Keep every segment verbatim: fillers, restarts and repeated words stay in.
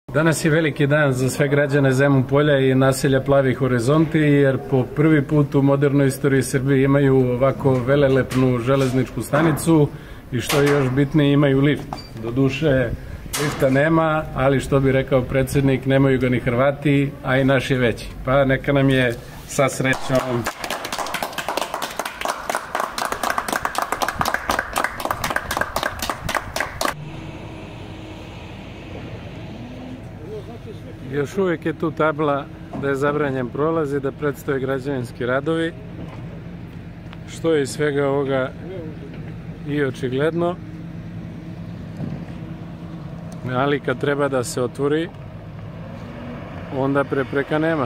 Danas je veliki dan za sve građane Zemun Polja i naselja Plavi Horizonti, jer po prvi put u modernoj istoriji Srbije imaju ovako velelepnu železničku stanicu i što je još bitnije, imaju lift. Doduše, lifta nema, ali što bi rekao predsjednik, nemaju ga ni Hrvati, a i naš je veći. Pa neka nam je sa srećom. Još uvijek je tu tabla da je zabranjen prolaz i da predstoje građevinski radovi, što je iz svega ovoga i očigledno, ali kad treba da se otvori, onda prepreka nema.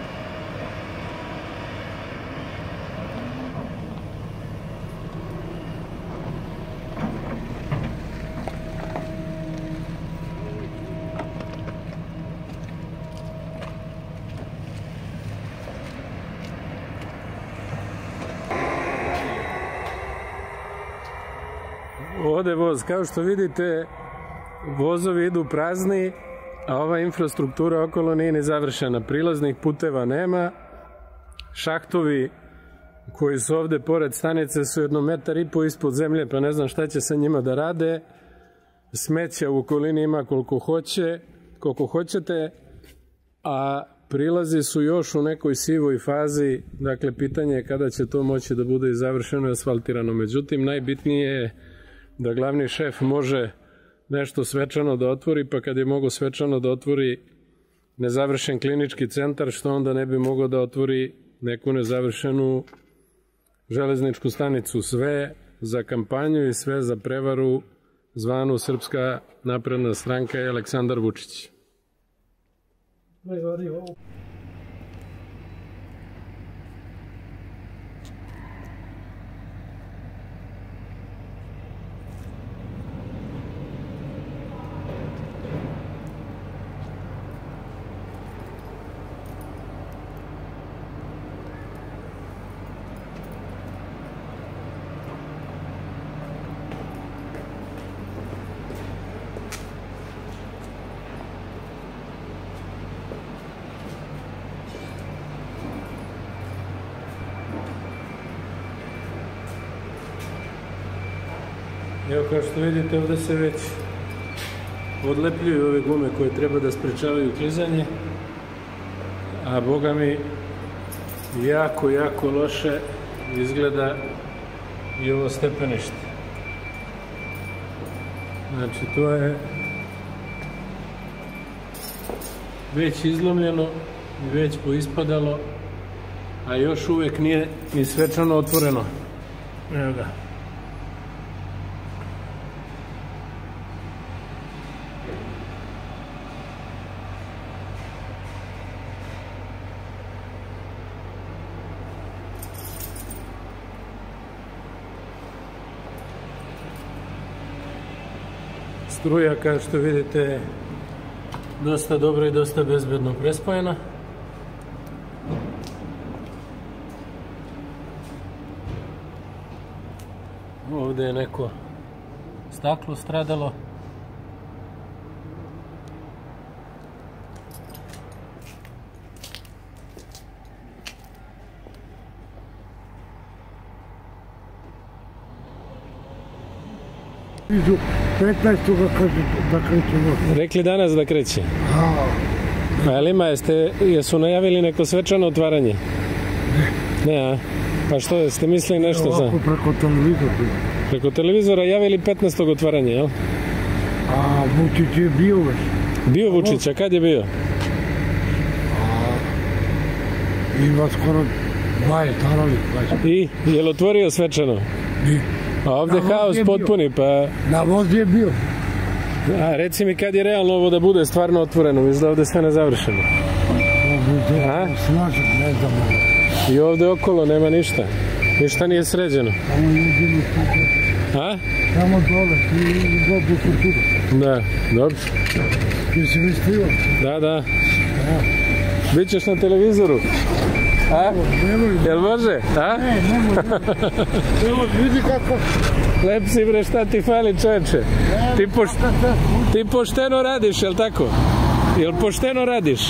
Ode voz, kao što vidite, vozovi idu prazni, a ova infrastruktura okolo nije ni završena. Prilaznih puteva nema, šahtovi koji su ovde pored stanice su jedno metar i po ispod zemlje, pa ne znam šta će sa njima da rade. Smeća u okolini ima koliko hoće, koliko hoćete, a prilazi su još u nekoj sivoj fazi, dakle pitanje je kada će to moći da bude i završeno i asfaltirano. Međutim, najbitnije je da glavni šef može nešto svečano da otvori, pa kad je mogo svečano da otvori nezavršen klinički centar, što onda ne bi mogao da otvori neku nezavršenu železničku stanicu. Sve za kampanju i sve za prevaru zvanu Srpska napredna stranka i Aleksandar Vučić. Evo, kao što vidite, ovde se već odlepljuju ove gume koje treba da sprečavaju klizanje, a boga mi jako, jako loše izgleda i ovo stepenište. Znači, to je već izlomljeno i već poispadalo, a još uvijek nije ni svečano otvoreno. Evo ga. Struja, kao što vidite, dosta dobro i dosta bezbedno prespojena. Ovde je neko staklo stradalo. petnaestog da kreće voz. Rekli danas da kreće? A jel ima, jeste, jesu najavili neko svečano otvaranje? Ne. Ne, a? Pa što, jeste mislili nešto za... Ovako preko televizora. Preko televizora javili petnaestog otvaranje, jel? A Vučić je bio već. Bio Vučić, a kad je bio? Ima skoro dvadeset arali. I, je li otvorio svečano? Nije. A ovde haos potpuni, pa... Na voz je bio. A reci mi kad je realno ovo da bude stvarno otvoreno, mislim da ovde sve nezavršeno. A? Snažno, ne znam. I ovde okolo nema ništa. Ništa nije sređeno. Samo jedino tu. A? Samo dole, i dobro kulturu. Da, dobro. Ti si mislio? Da, da. Bićeš na televizoru. A? Jel može? A? Ne, nemoj. Nemoj, vidi kako. Lep si bre, šta ti fali čoveče? Ti, poš... ti pošteno radiš, jel tako? Jel pošteno radiš?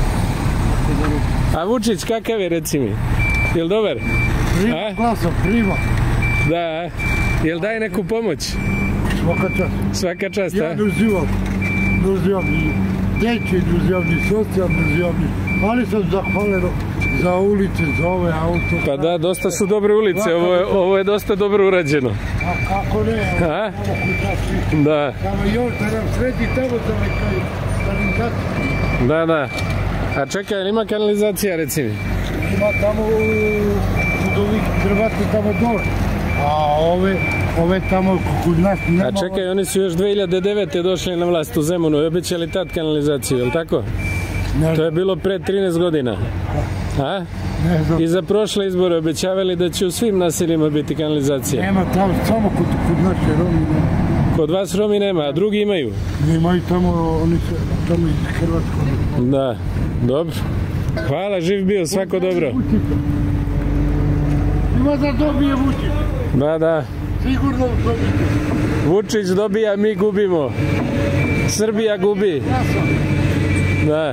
A Vučić kakav je, reci mi? Jel dobar? Prima glasa, prima. Da, jel daje neku pomoć? Svaka čast. Svaka čast, a? Ja ne uzivam. Ne uzivam ni dječji, ne uzivam ni socijal, ne uzivam ni... Ali sam zahvalen za ulice, za ove auto. Pa da, dosta su dobre ulice, ovo je, ovo je dosta dobro urađeno. A kako ne? A? Da. Tamo još da nam sredi tamo za nekaj kanalizaciju. Da, da. A čekaj, ili ima kanalizacija, reci mi? Ima tamo kod ovih drvati tamo dole. A ove, ove tamo kod nas nema... A čekaj, oni su još dve hiljade devete. došli na vlast u Zemunu i obećali tad kanalizaciju, je li tako? To je bilo pre trinaest godina. A? Ne znam. I za prošle izbore obećavali da će u svim naseljima biti kanalizacija. Nema tamo, samo kod, kod naše Romi nema. Kod vas Romi nema, a drugi imaju? Imaju tamo, oni se tamo iz Hrvatskog. Da, dobro. Hvala, živ bio, svako dobro. Ima da dobije Vučić. Da, da. Sigurno dobite. Vučić dobija, mi gubimo. Srbija gubi. Da.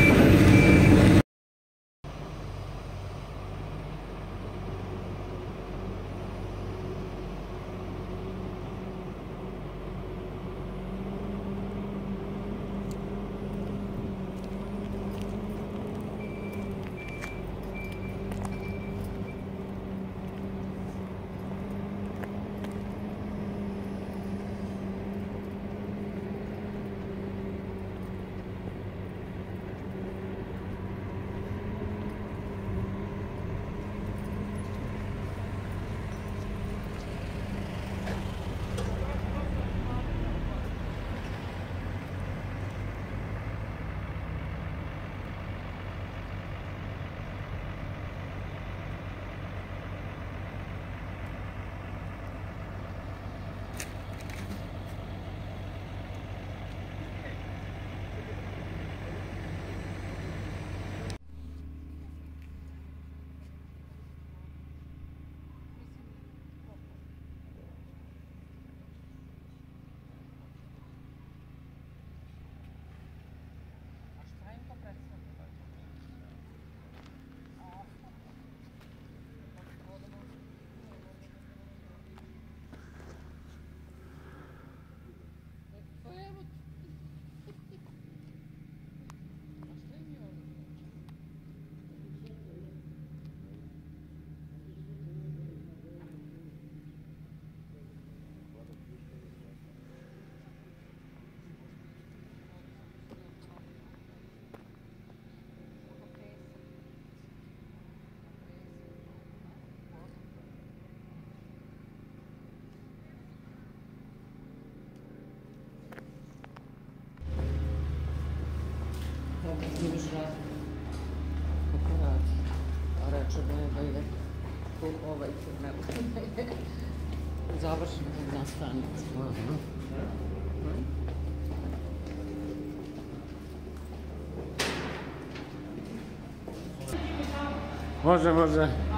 Još raz kako radi, a reče da je tu ovaj tunel završena jedna stanica. Može, može.